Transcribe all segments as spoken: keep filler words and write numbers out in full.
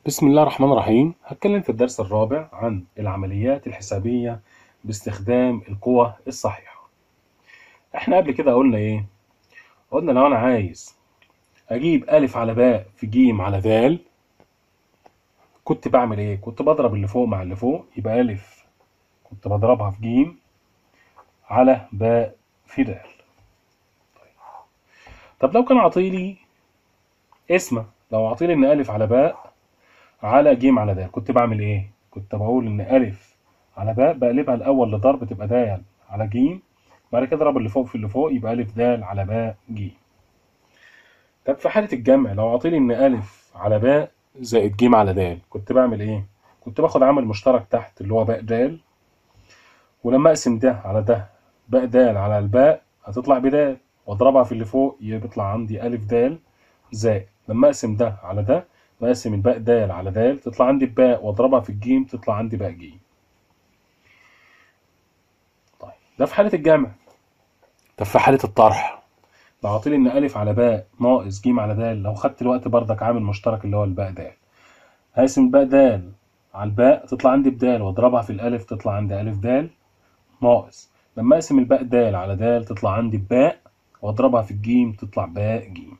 بسم الله الرحمن الرحيم. هتكلم في الدرس الرابع عن العمليات الحسابية باستخدام القوى الصحيحة. احنا قبل كده قلنا ايه؟ قلنا لو انا عايز اجيب الف على باء في جيم على دال، كنت بعمل ايه؟ كنت بضرب اللي فوق مع اللي فوق، يبقى الف كنت بضربها في جيم على باء في دال. طب لو كان عطيلي اسمه، لو عطيلي ان الف على باء على جيم على دال، كنت بعمل ايه؟ كنت بقول ان الف على باء بقلبها الاول لضرب تبقى دال على جيم، بعد كده اضرب اللي فوق في اللي فوق يبقى الف دال على باء جيم. طب في حالة الجمع لو عطيلي ان الف على باء زائد جيم على دال، كنت بعمل ايه؟ كنت باخد عامل مشترك تحت اللي هو باء دال، ولما اقسم ده على ده، باء دال على الباء هتطلع بدال، واضربها في اللي فوق يطلع عندي الف دال زائد، لما اقسم ده على ده بقسم الباء دال على دال تطلع عندي باء، واضربها في الجيم تطلع عندي باء جيم. طيب ده في حالة الجمع. طب في حالة الطرح لو عاطيلي ان الف على باء ناقص جيم على دال، لو خدت الوقت بردك عامل مشترك اللي هو الباء دال، هقسم الباء دال على الباء تطلع عندي بدال، واضربها في الالف تطلع عندي الف دال ناقص، لما اقسم الباء دال على دال تطلع عندي باء، واضربها في الجيم تطلع باء جيم.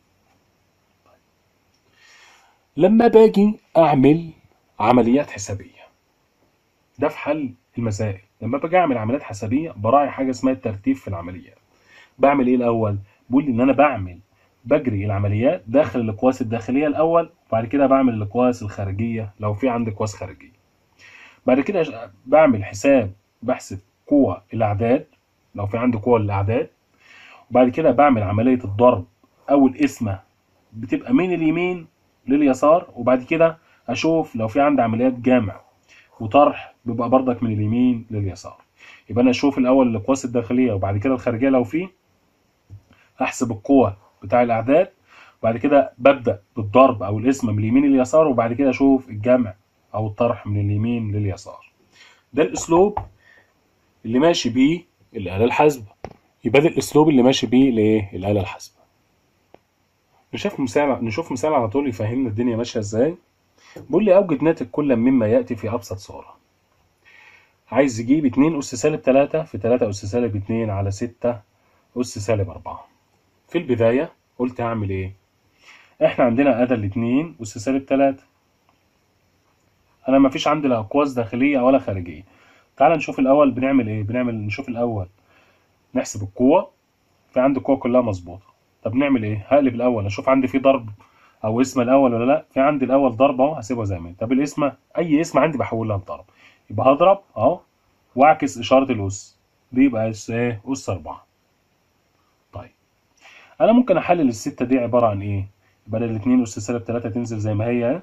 لما باجي اعمل عمليات حسابيه، ده في حل المسائل. لما باجي اعمل عمليات حسابيه براعي حاجه اسمها الترتيب في العمليات. بعمل ايه الاول؟ بقول ان انا بعمل بجري العمليات داخل الاقواس الداخليه الاول، وبعد كده بعمل الاقواس الخارجيه لو في عندي اقواس خارجيه. بعد كده بعمل حساب، بحسب قوى الاعداد لو في عندي قوى الاعداد، وبعد كده بعمل عمليه الضرب او القسمه بتبقى من اليمين لليسار، وبعد كده اشوف لو في عندي عمليات جمع وطرح بيبقى بردك من اليمين لليسار. يبقى انا اشوف الاول الاقواس الداخليه وبعد كده الخارجيه لو في، احسب القوة بتاع الاعداد، وبعد كده ببدأ بالضرب او القسمة من اليمين لليسار، وبعد كده اشوف الجمع او الطرح من اليمين لليسار. ده الاسلوب اللي ماشي بيه الآلة الحاسبة. يبقى ده الاسلوب اللي ماشي بيه الايه؟ الآلة الحاسبة. نشوف مثال نشوف مثال على طول يفهمنا الدنيا ماشية ازاي. بيقول لي اوجد ناتج كل مما يأتي في ابسط صورة. عايز يجيب اتنين اس سالب تلاتة في تلاتة اس سالب اتنين على ستة اس سالب اربعة. في البداية قلت هعمل ايه؟ احنا عندنا ادى الاتنين اس سالب تلاتة، انا مفيش عندي لا اقواس داخليه ولا خارجيه. تعال نشوف الاول بنعمل ايه. بنعمل نشوف الاول نحسب القوه. في عندي القوه كلها مظبوطه. طب نعمل ايه؟ هقلب الاول اشوف عندي في ضرب او اسم الاول ولا لا. في عندي الاول ضرب اهو، هسيبها زي ما هي. طب الاسم، اي اسم عندي بحولها لضرب، يبقى هضرب اهو واعكس اشاره الاس، دي يبقى اس ايه؟ اس اربعة. طيب انا ممكن احلل السته دي عباره عن ايه؟ بدل الاتنين اس سالب تلاتة تنزل زي ما هي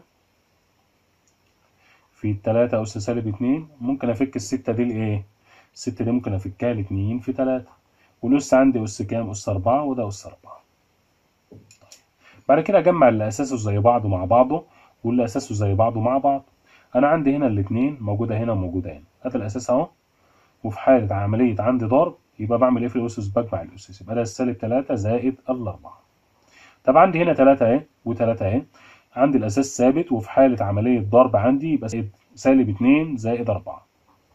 في التلاتة أس سالب اتنين، ممكن أفك الستة دي لإيه؟ الستة دي ممكن أفكها لاتنين في تلاتة، والأس عندي أس كام؟ أس أربعة، وده أس أربعة. بعد كده أجمع اللي أساسه زي بعضه مع بعضه، واللي أساسه زي بعضه مع بعض. أنا عندي هنا الاتنين موجودة هنا وموجودة هنا، هذا الأساس أهو. وفي حالة عملية عندي ضرب يبقى بعمل إيه في الأسس؟ بجمع الأسس، يبقى ده السالب تلاتة زائد الأربعة. طب عندي هنا تلاتة أهي وتلاتة أهي، عندي الأساس ثابت، وفي حالة عملية ضرب عندي يبقى سالب اتنين زائد أربعة.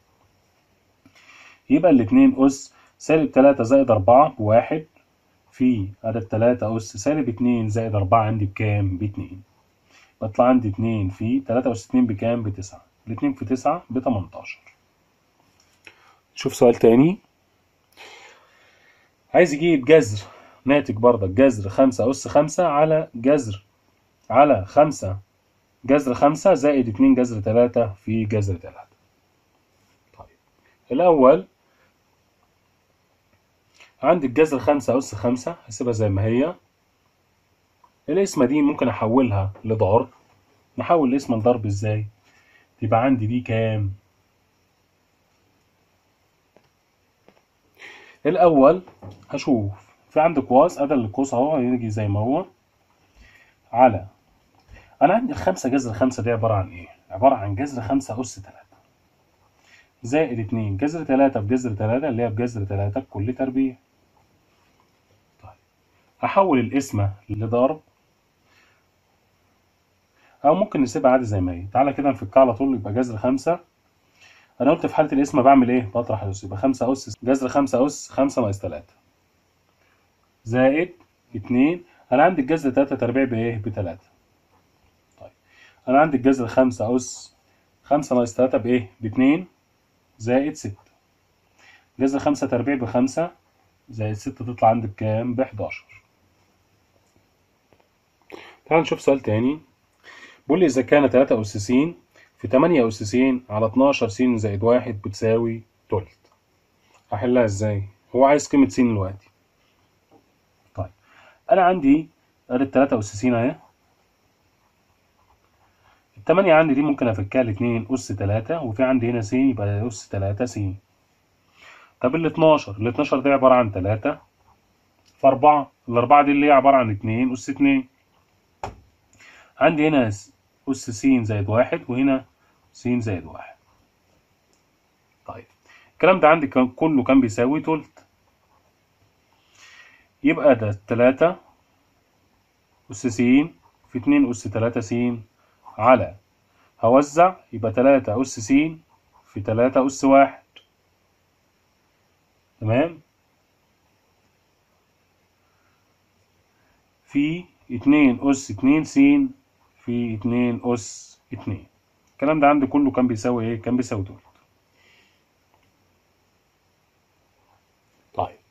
يبقى الاتنين أس سالب تلاتة زائد أربعة بواحد، في عدد تلاتة أس سالب اتنين زائد أربعة عندي بكام؟ باتنين. بطلع عندي اتنين في تلاتة أس اتنين بكام؟ بتسعة. الاتنين في تسعة بتمنتاشر. شوف سؤال تاني. عايز يجيب جذر ناتج برضك جذر خمسة أس خمسة على جذر على خمسة جذر خمسة زائد اتنين جذر تلاتة في جذر تلاتة. طيب الأول عندي الجذر خمسة أس خمسة، هسيبها زي ما هي. القسمة دي ممكن أحولها لضرب. نحول القسمة لضرب إزاي؟ يبقى عندي دي كام؟ الأول هشوف في عندي قواس، أدا القوس أهو هيجي زي ما هو على، أنا عندي الخمسة جذر خمسة دي عبارة عن إيه؟ عبارة عن جذر خمسة أس تلاتة زائد اتنين جذر تلاتة بجذر تلاتة اللي هي بجذر تلاتة بكل تربيع. طيب هحول القسمة لضرب، او ممكن نسيبها عادي زي ما هي. تعالى كده نفكها على طول. يبقى جذر خمسة، انا قلت في حالة القسمة بعمل ايه؟ بطرح الأس. يبقى خمسة أس جذر خمسة أس خمسة ناقص تلاتة زائد اتنين. انا عندي الجذر تلاتة تربيع بايه؟ بتلاتة. طيب انا عندي الجذر خمسة أس خمسة ناقص تلاتة بايه؟ باتنين زائد ستة. جذر خمسة تربيع بخمسة زائد ستة تطلع عندي بكام؟ بحداشر. تعال نشوف سؤال تاني. بيقول لي إذا كان تلاتة أس س في تمانية أس س على اتناشر س زائد واحد بتساوي تلت. هحلها ازاي؟ هو عايز قيمة س دلوقتي. طيب أنا عندي أدي التلاتة أس س أهي. التمانية عندي دي ممكن أفكها لاتنين أس تلاتة، وفي عندي هنا س يبقى أس تلاتة س. طب ال اتناشر، ال اتناشر دي عبارة عن تلاتة في أربعة، الأربعة دي اللي هي عبارة عن اتنين أس اتنين. عندي هنا أس س زائد واحد، وهنا س زائد واحد. طيب الكلام ده عندي كان كله كان بيساوي تلت. يبقى ده تلاتة أس س في اتنين أس تلاتة س على، هوزع يبقى تلاتة أس س في تلاتة أس واحد. تمام؟ في اتنين أس اتنين س في اتنين أس اتنين. الكلام ده عندي كله كان بيساوي ايه؟ كان بيساوي تلت. طيب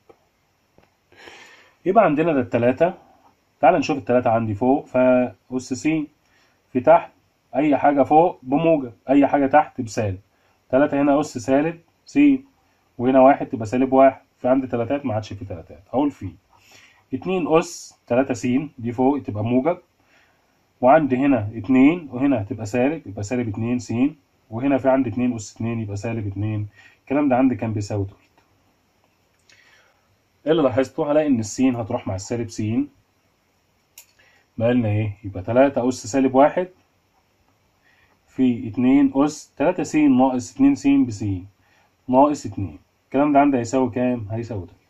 يبقى عندنا ده التلاتة. تعال نشوف التلاتة عندي فوق فأس س، في تحت أي حاجة فوق بموجب، أي حاجة تحت بسالب. تلاتة هنا أس سالب س، وهنا واحد تبقى سالب واحد. في عندي تلاتات ما عادش في تلاتات، هقول في اتنين أس تلاتة س دي فوق تبقى موجب، وعندي هنا اتنين وهنا هتبقى سالب يبقى سالب اتنين س، وهنا في عندي اتنين أس اتنين يبقى سالب اتنين. الكلام ده عندي كان بيساوي تلت. ايه اللي لاحظته؟ هلاقي إن الس هتروح مع السالب س، بقى لنا ايه؟ يبقى تلاتة أس سالب واحد في اتنين أس تلاتة س ناقص اتنين س بس ناقص اتنين. الكلام ده عندي هيساوي كام؟ هيساوي تلت.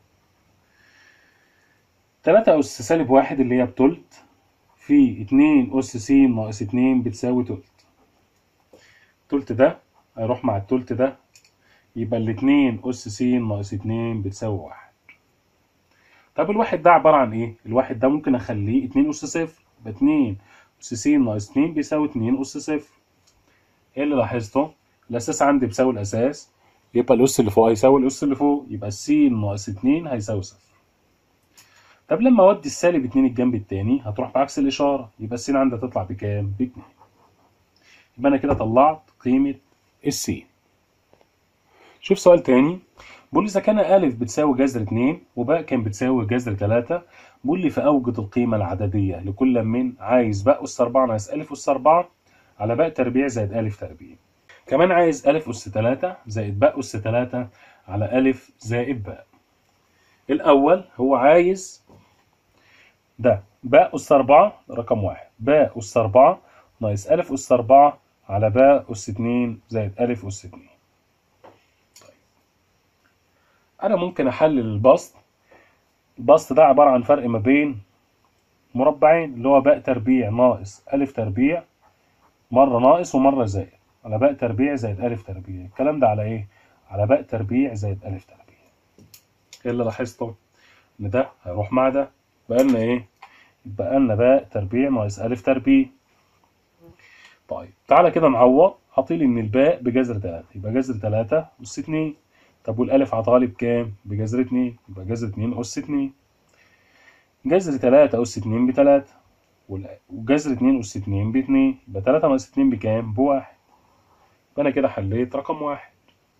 تلاتة أس سالب واحد اللي هي بتلت في اتنين أس س ناقص اتنين بتساوي تلت. التلت ده هيروح مع التلت ده، يبقى الاتنين أس س ناقص اتنين بتساوي واحد. طب الواحد ده عبارة عن ايه؟ الواحد ده ممكن اخليه اتنين أس صفر، يبقى اتنين أس س ناقص اتنين بيساوي اتنين أس صفر. ايه اللي لاحظته؟ الأساس عندي بيساوي الأساس، يبقى الأس اللي فوق هيساوي الأس اللي فوق، يبقى س ناقص اتنين هيساوي صفر. طب لما اودي السالب اتنين الجنب التاني هتروح بعكس الإشارة، يبقى الس عندي هتطلع بكام؟ باتنين. يبقى أنا كده طلعت قيمة الس. شوف سؤال تاني. بيقول لي إذا كان أ بتساوي جذر اتنين وباء كان بتساوي جذر تلاتة، بيقول لي فأوجد القيمة العددية لكل من، عايز باء أس أربعة ناقص أ أس أربعة على باء تربيع زائد أ تربيع. كمان عايز أ أس تلاتة زائد باء أس تلاتة على أ زائد باء. الأول هو عايز ده باء أس أربعة رقم واحد، باء أس أربعة ناقص أ أس أربعة على باء أس اتنين زائد أ أس اتنين. طيب أنا ممكن أحلل البسط. البسط ده عبارة عن فرق ما بين مربعين، اللي هو باء تربيع ناقص أ تربيع مرة ناقص ومرة زائد على باء تربيع زائد أ تربيع. الكلام ده على إيه؟ على باء تربيع زائد أ تربيع. إيه اللي لاحظته؟ إن ده هيروح مع ده، بقى لنا إيه؟ يبقى لنا باء تربيع ناقص أ تربيع. طيب تعالى كده نعوض. عطيلي إن الباء بجذر تلاتة، يبقى جذر تلاتة أس اتنين. طب والألف عطالي بكام؟ بجذر اتنين، يبقى جذر اتنين أس اتنين. جذر تلاتة أس اتنين بتلاتة، وجذر اتنين أس اتنين باتنين، يبقى تلاتة ناقص اتنين بكام؟ بواحد. يبقى أنا كده حليت رقم واحد.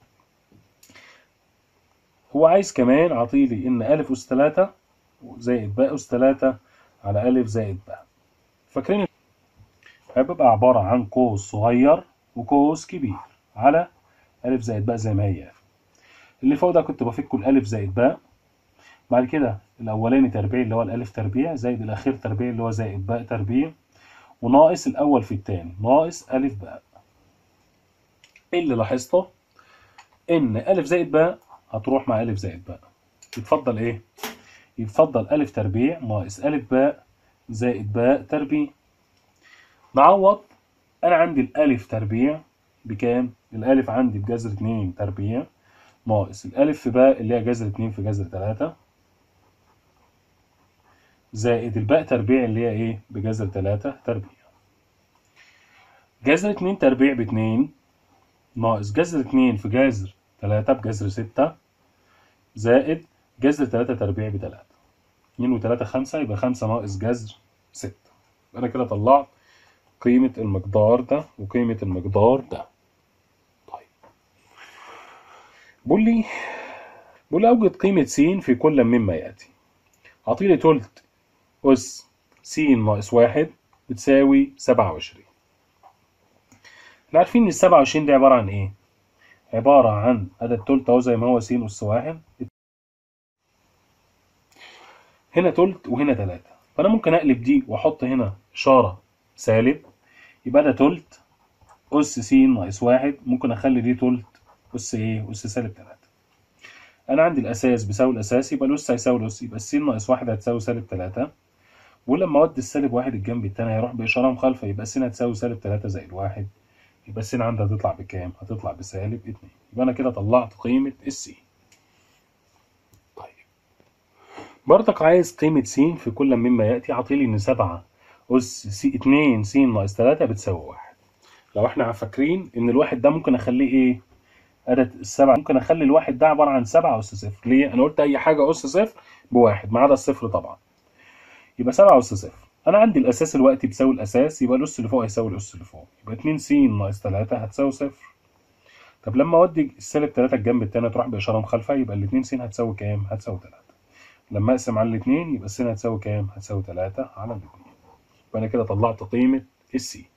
هو عايز كمان عطيلي إن أ أس تلاتة زائد باء أس تلاتة على أ زائد باء. فاكرين هيبقى عبارة عن قوس صغير وقوس كبير على أ زائد باء زي ما هي. اللي فوق ده كنت بفكه الألف زائد باء، بعد كده الأولاني تربيع اللي هو الألف تربيع زائد الأخير تربيع اللي هو زائد باء تربيع، وناقص الأول في التاني ناقص أ باء. إيه اللي لاحظته؟ إن أ زائد باء هتروح مع أ زائد باء، يتفضل إيه؟ يتفضل أ تربيع ناقص أ باء زائد باء تربيع. نعوض. انا عندي الالف تربيع بكام؟ الالف عندي بجذر اتنين تربيع ناقص الالف في باء اللي هي جذر اتنين في جذر تلاتة زائد الباء تربيع اللي هي ايه؟ بجذر تلاتة تربيع. جذر اتنين تربيع باتنين ناقص جذر اتنين في جذر تلاتة بجذر ستة زائد جذر تلاتة تربيع بتلاتة. اتنين وتلاتة خمسة، يبقى خمسة ناقص جذر ستة. يبقى أنا كده طلعت قيمة المقدار ده وقيمة المقدار ده. طيب بقول لي بقول لي أوجد قيمة س في كل مما يأتي. عطيلي تلت أس س ناقص واحد بتساوي سبعة وعشرين. احنا عارفين إن السبعة وعشرين دي عبارة عن إيه؟ عبارة عن أدا التلت أهو زي ما هو س أس واحد، هنا تلت وهنا تلاتة، فأنا ممكن أقلب دي وأحط هنا إشارة سالب، يبقى ده تلت أس س ناقص واحد، ممكن أخلي دي تلت أس إيه؟ أس سالب تلاتة. أنا عندي الأساس بيساوي الأساس، يبقى الأس هيساوي الأس، يبقى الس ناقص واحد هتساوي سالب تلاتة، ولما أودي السالب واحد الجنب التاني هيروح بإشارة مخالفة، يبقى الس هتساوي سالب تلاتة زائد واحد، يبقى الس عندي هتطلع بكام؟ هتطلع بسالب اتنين. يبقى أنا كده طلعت قيمة الس. طيب برضك عايز قيمة س في كل مما يأتي. عاطيلي إن سبعة أس س اتنين س ناقص تلاتة بتساوي واحد. لو احنا فاكرين إن الواحد ده ممكن أخليه إيه؟ أداة السبعة، ممكن أخلي الواحد ده عبارة عن سبعة أس صفر. ليه؟ أنا قلت أي حاجة أس صفر بواحد ما عدا الصفر طبعا. يبقى سبعة أس صفر. أنا عندي الأساس الوقتي بيساوي الأساس، يبقى الأس اللي فوق هيساوي الأس اللي فوق، يبقى اتنين س ناقص تلاتة هتساوي صفر. طب لما أودي السالب تلاتة الجنب التاني تروح بإشارة مخالفة، يبقى الاتنين س هتساوي كام؟ هتساوي تلاتة. لما أقسم على الاتنين يبقى الس هتساوي كام؟ هتساوي تلاتة على الاتنين. يبقى أنا كده طلعت قيمة الس.